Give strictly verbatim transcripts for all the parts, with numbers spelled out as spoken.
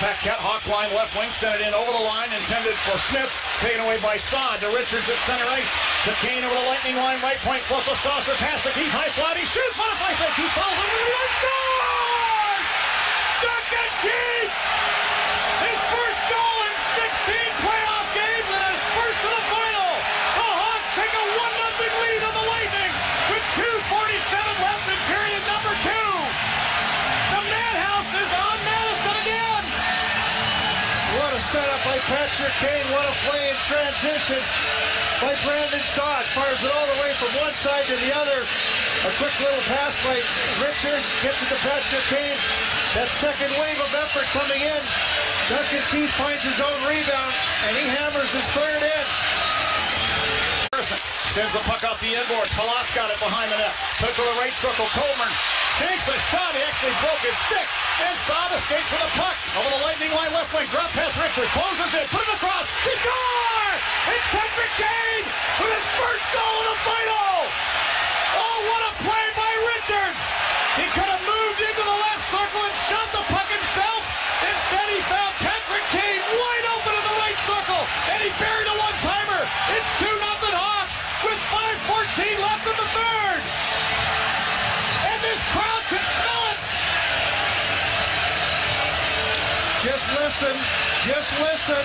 Paquette, hawk line, left wing, sent it in over the line, intended for Smith, taken away by Saad to Richards at center ice, to Kane over the lightning line, right point, flips a saucer, pass to Keith, high slot, he shoots, butterfly save, Keith falls over the line, score! Duncan Keith! His first goal in sixteen playoff games and his first to the final! The Hawks take a one nothing lead on the Lightning with two forty-seven left in period number two! The Madhouse is on Madison again! What a setup by Patrick Kane. What a play in transition by Brandon Saad. Fires it all the way from one side to the other. A quick little pass by Richards. Gets it to Patrick Kane. That second wave of effort coming in. Duncan Keith finds his own rebound, and he hammers his third in. Sends the puck off the inboards. Palat's got it behind the net. Took to the right circle. Coleman shanks a shot. He actually broke his stick. And Saad escapes with the puck. Over the lightning line, left wing. Drop pass Richards. Closes it. Put it across. He scores! It's Patrick Kane with his first goal in the final. Oh, what a play by Richards. He could have moved into the left circle and shot the puck himself. Instead, he found Patrick Kane wide open in the right circle. And he buried a one-timer. It's two nothing Hawks with five fourteen left in the third. And this crowd can smell it. Just listen. Just listen.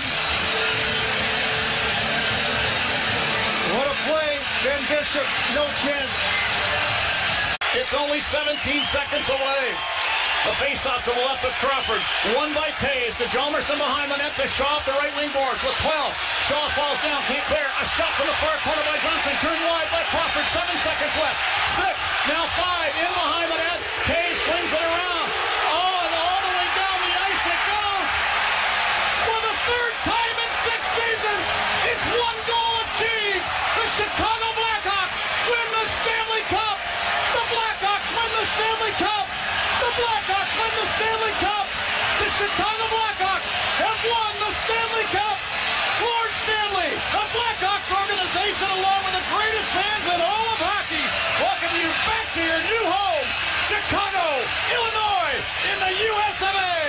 What a play. Ben Bishop, no chance. It's only seventeen seconds away. The face-off to the left of Crawford. Won by Taves. To Jalmerson behind the net to Shaw up the right wing boards with twelve. Shaw falls down, can't clear. A shot from the far corner by Johnson. Turned wide by Crawford. Seven seconds left. Six. Now five. In behind the net. Taves swings it around. Oh, and all the way down the ice it goes. For the third time in six seasons, it's one goal achieved. The Chicago Blackhawks win the Stanley Cup. The Blackhawks win the Stanley Cup. The Blackhawks win the Stanley Cup. The Chicago Blackhawks have won the Stanley Cup. Lord Stanley, the Blackhawks organization, along with the greatest fans in all of hockey, welcome you back to your new home, Chicago, Illinois, in the U S of A.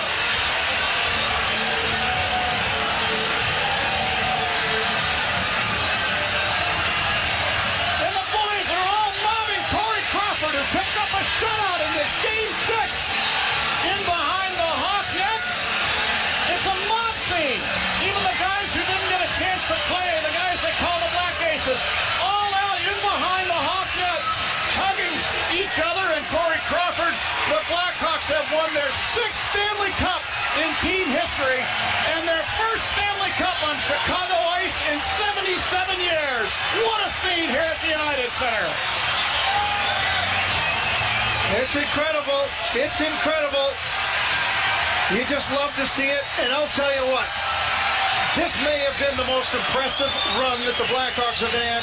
And the boys are all mobbing Corey Crawford, who picked up a shutout in this game six. In behind the Hawk net. It's a mob scene. Even the guys who didn't get a chance to play, the guys they call the Black Aces, all out in behind the Hawk net, hugging each other. And Corey Crawford, the Blackhawks have won their sixth Stanley Cup in team history, and their first Stanley Cup on Chicago ice in seventy-seven years. What a scene here at the United Center. It's incredible. It's incredible. You just love to see it. And I'll tell you what, this may have been the most impressive run that the Blackhawks have had.